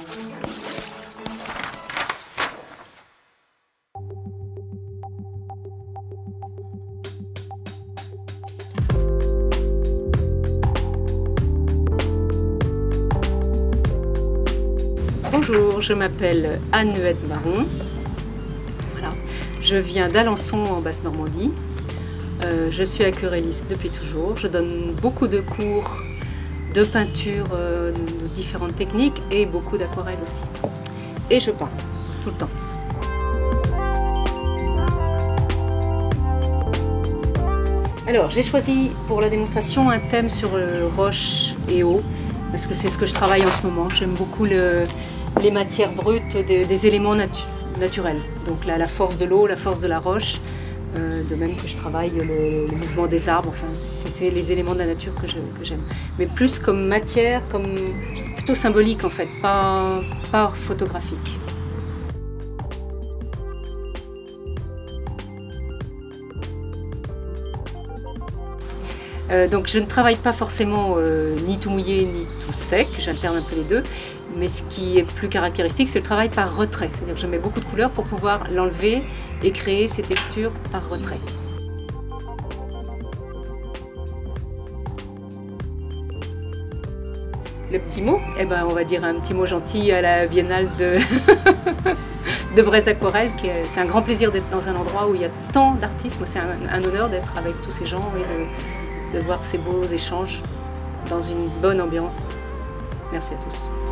Bonjour, je m'appelle Anne-Huette Baron. Voilà. Je viens d'Alençon en Basse-Normandie. Je suis aquarelliste depuis toujours. Je donne beaucoup de cours de peinture de différentes techniques et beaucoup d'aquarelle aussi. Et je peins tout le temps. Alors, j'ai choisi pour la démonstration un thème sur roche et eau, parce que c'est ce que je travaille en ce moment. J'aime beaucoup les matières brutes des éléments naturels. Donc là, la force de l'eau, la force de la roche, de même que je travaille le mouvement des arbres. Enfin, c'est les éléments de la nature que j'aime. Mais plus comme matière, plutôt symbolique en fait, pas photographique. Donc je ne travaille pas forcément ni tout mouillé ni tout sec, j'alterne un peu les deux, mais ce qui est plus caractéristique, c'est le travail par retrait, c'est-à-dire que je mets beaucoup de couleurs pour pouvoir l'enlever et créer ces textures par retrait. Le petit mot, eh ben, on va dire un petit mot gentil à la Biennale de Brest Aquarelle. C'est un grand plaisir d'être dans un endroit où il y a tant d'artistes. C'est un honneur d'être avec tous ces gens et de voir ces beaux échanges dans une bonne ambiance. Merci à tous.